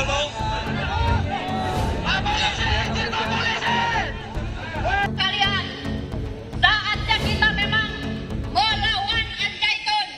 Kalian, saatnya kita memang melawan Al-Zaitun.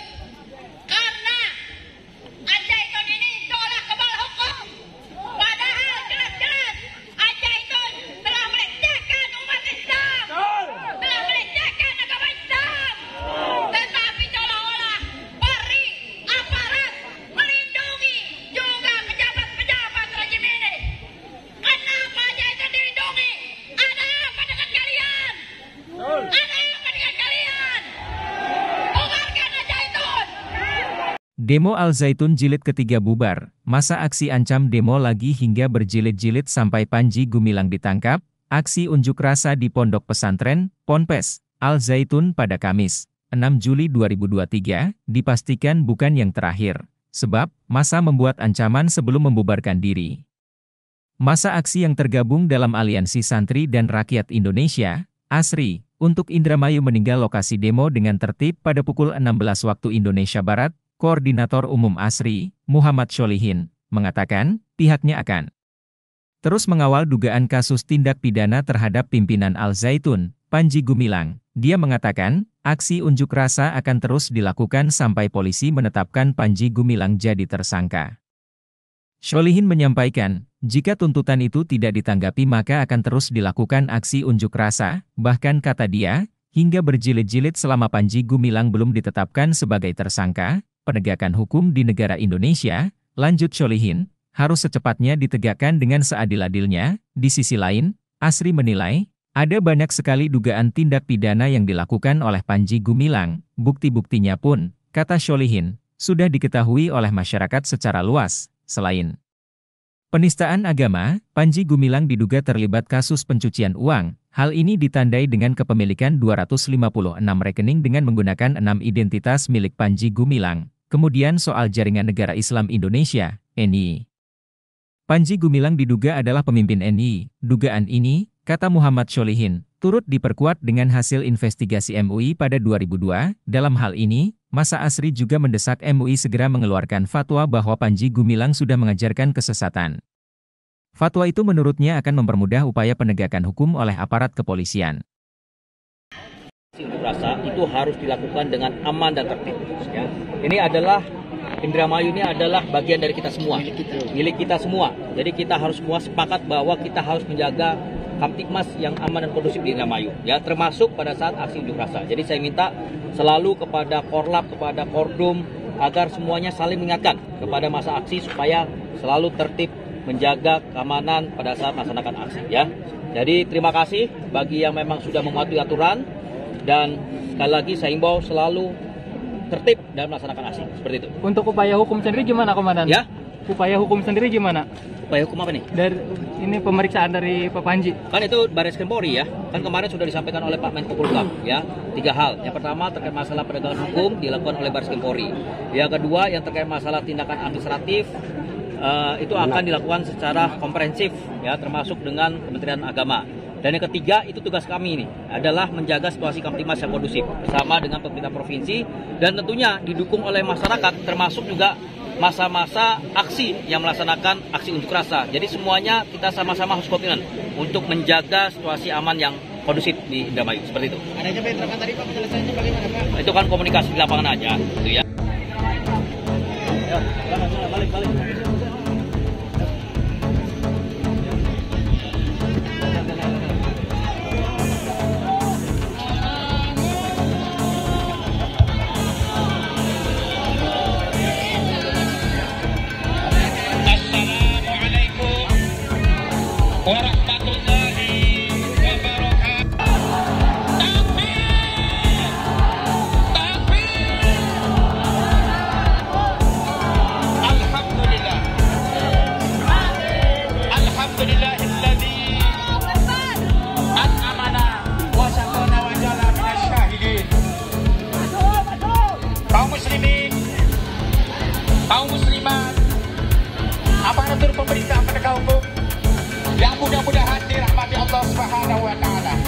Karena Al-Zaitun ini seolah kebal hukum. Padahal jelas-jelas Al-Zaitun telah melecehkan umat Islam. Telah melecehkan agama Islam. Tetapi seolah-olah Polri, aparat, melindungi juga pejabat-pejabat rejim ini. Kenapa Al-Zaitun dilindungi? Ada apa dengan kalian? Ada apa dengan kalian? Bubarkan Al-Zaitun! Demo Al-Zaitun Jilid ketiga bubar, masa aksi ancam demo lagi hingga berjilid-jilid sampai Panji Gumilang ditangkap, aksi unjuk rasa di Pondok Pesantren, Ponpes, Al-Zaitun pada Kamis, 6 Juli 2023, dipastikan bukan yang terakhir, sebab massa membuat ancaman sebelum membubarkan diri. Massa aksi yang tergabung dalam Aliansi Santri dan Rakyat Indonesia, ASRI, untuk Indramayu meninggal lokasi demo dengan tertib pada pukul 16 waktu Indonesia Barat. Koordinator Umum ASRI, Muhammad Sholihin, mengatakan pihaknya akan terus mengawal dugaan kasus tindak pidana terhadap pimpinan Al-Zaitun, Panji Gumilang. Dia mengatakan, aksi unjuk rasa akan terus dilakukan sampai polisi menetapkan Panji Gumilang jadi tersangka. Sholihin menyampaikan, jika tuntutan itu tidak ditanggapi maka akan terus dilakukan aksi unjuk rasa, bahkan kata dia, hingga berjilid-jilid selama Panji Gumilang belum ditetapkan sebagai tersangka. Penegakan hukum di negara Indonesia, lanjut Sholihin, harus secepatnya ditegakkan dengan seadil-adilnya. Di sisi lain, ASRI menilai, ada banyak sekali dugaan tindak pidana yang dilakukan oleh Panji Gumilang, bukti-buktinya pun, kata Sholihin, sudah diketahui oleh masyarakat secara luas. Selain penistaan agama, Panji Gumilang diduga terlibat kasus pencucian uang. Hal ini ditandai dengan kepemilikan 256 rekening dengan menggunakan 6 identitas milik Panji Gumilang. Kemudian soal Jaringan Negara Islam Indonesia, NI. Panji Gumilang diduga adalah pemimpin NI. Dugaan ini, kata Muhammad Sholihin, turut diperkuat dengan hasil investigasi MUI pada 2002. Dalam hal ini, massa ASRI juga mendesak MUI segera mengeluarkan fatwa bahwa Panji Gumilang sudah mengajarkan kesesatan. Fatwa itu menurutnya akan mempermudah upaya penegakan hukum oleh aparat kepolisian. Unjuk rasa itu harus dilakukan dengan aman dan tertib. Ya. Ini adalah Indramayu ini adalah bagian dari kita semua, milik kita semua. Jadi kita harus semua sepakat bahwa kita harus menjaga Kamtibmas yang aman dan kondusif di Indramayu, ya, termasuk pada saat aksi unjuk rasa. Jadi saya minta selalu kepada Korlap, kepada Kordum, agar semuanya saling mengingatkan kepada masa aksi supaya selalu tertib menjaga keamanan pada saat melaksanakan aksi. Ya. Jadi terima kasih bagi yang memang sudah mematuhi aturan. Dan sekali lagi saya imbau selalu tertib dalam melaksanakan aksi, seperti itu. Untuk upaya hukum sendiri gimana, Komandan? Ya? Upaya hukum sendiri gimana? Upaya hukum apa nih? Dari ini pemeriksaan dari Pak Panji. Kan itu Barreskrim Polri ya. Kan kemarin sudah disampaikan oleh Pak Menko Polhukam ya. 3 hal. Yang pertama terkait masalah penegakan hukum dilakukan oleh Barreskrim Polri. Yang kedua yang terkait masalah tindakan administratif itu akan dilakukan secara komprehensif ya, termasuk dengan Kementerian Agama. Dan yang ketiga, itu tugas kami ini adalah menjaga situasi Kamtibmas yang kondusif bersama dengan pemerintah provinsi dan tentunya didukung oleh masyarakat, termasuk juga masa-masa aksi yang melaksanakan aksi unjuk rasa. Jadi semuanya kita sama-sama harus komitmen untuk menjaga situasi aman yang kondusif di Indramayu, seperti itu. Adanya bentrokan tadi Pak, penyelesaiannya bagaimana Pak? Itu kan komunikasi di lapangan aja, gitu ya. Ya, balik. warahmatullahi wabarakatuh. Takbir. Alhamdulillah. Alhamdulillahilladzi an'amana wa saqana wa jala minasyahidin. Kaum muslimin, kaum muslimat, aparatur pemerintah penegak hukum yang mudah-mudahan dirahmati Allah Subhanahu wa taala.